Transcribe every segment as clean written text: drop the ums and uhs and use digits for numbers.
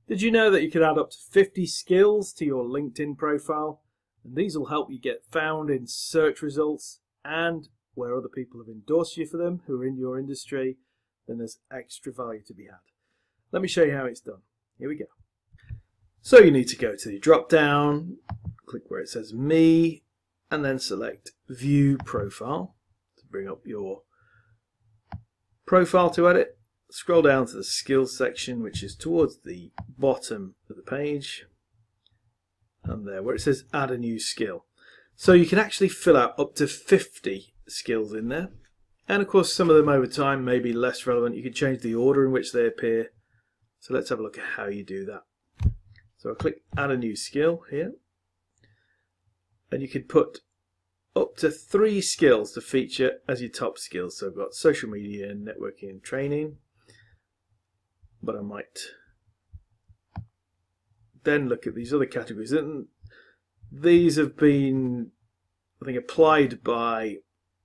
Did you know that you can add up to 50 skills to your LinkedIn profile? And these will help you get found in search results, and where other people have endorsed you for them who are in your industry, then there's extra value to be had. Let me show you how it's done. Here we go. So you need to go to the drop down, click where it says Me, and then select View Profile to bring up your profile to edit. Scroll down to the skills section, which is towards the bottom of the page, and there where it says add a new skill. So you can actually fill out up to 50 skills in there, and of course some of them over time may be less relevant. You can change the order in which they appear. So let's have a look at how you do that. So I'll click add a new skill here, and you can put up to 3 skills to feature as your top skills. So I've got social media, networking and training, but I might then look at these other categories, and these have been, I think, applied by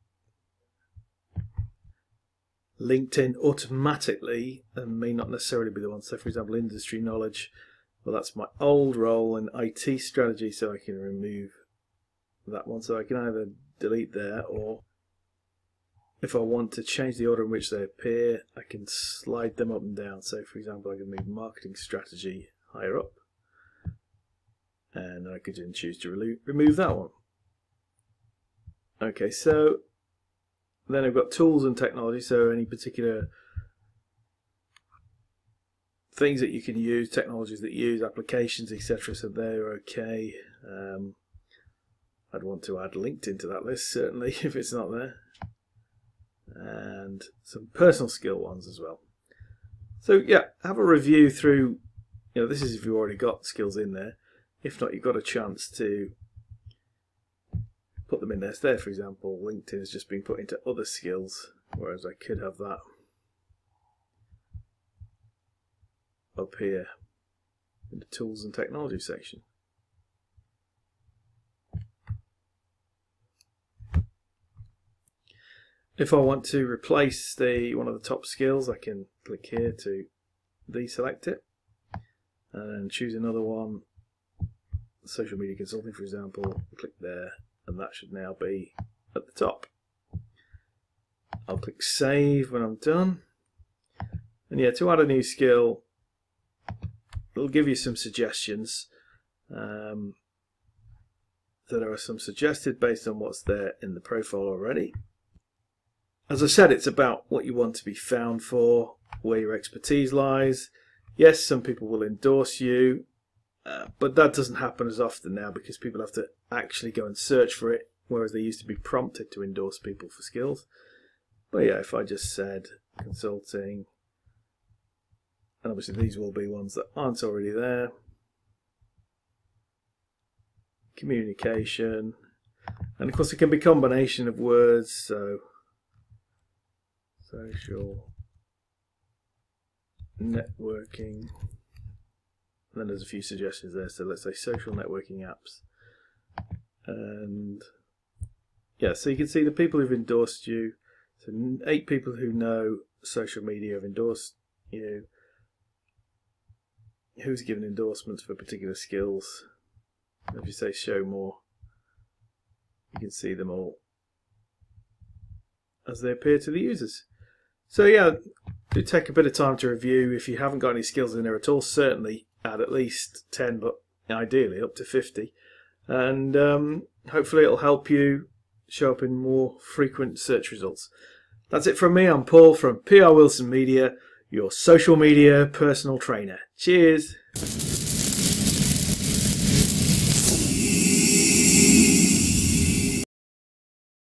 LinkedIn automatically and may not necessarily be the ones. So for example, industry knowledge, well, that's my old role in IT strategy, so I can remove that one. So I can either delete there, or if I want to change the order in which they appear, I can slide them up and down. So for example, I can move marketing strategy higher up, and I could then choose to remove that one. Okay, so then I've got tools and technology, so any particular things that you can use, technologies that you use, applications, etc. So they're okay. I'd want to add LinkedIn to that list, certainly, if it's not there. And some personal skill ones as well. So yeah, have a review through, this is if you've already got skills in there. If not, you've got a chance to put them in there. So there, for example, LinkedIn has just been put into other skills, whereas I could have that up here in the tools and technology section. If I want to replace one of the top skills, I can click here to deselect it and choose another one. Social media consulting, for example, click there, and that should now be at the top. I'll click save when I'm done. And yeah, to add a new skill, it'll give you some suggestions. So there are some suggested based on what's there in the profile already. As I said, it's about what you want to be found for, where your expertise lies. Yes, some people will endorse you, but that doesn't happen as often now because people have to actually go and search for it, whereas they used to be prompted to endorse people for skills. But yeah, if I just said consulting, and obviously these will be ones that aren't already there. Communication, and of course it can be a combination of words, so social networking, and then there's a few suggestions there. So let's say social networking apps, and yeah, so you can see the people who've endorsed you. So 8 people who know social media have endorsed you. Who's given endorsements for particular skills? If you say show more, you can see them all as they appear to the users. So yeah, do take a bit of time to review. If you haven't got any skills in there at all, certainly add at least 10, but ideally up to 50. And hopefully it'll help you show up in more frequent search results. That's it from me. I'm Paul from PR Wilson Media, your social media personal trainer. Cheers.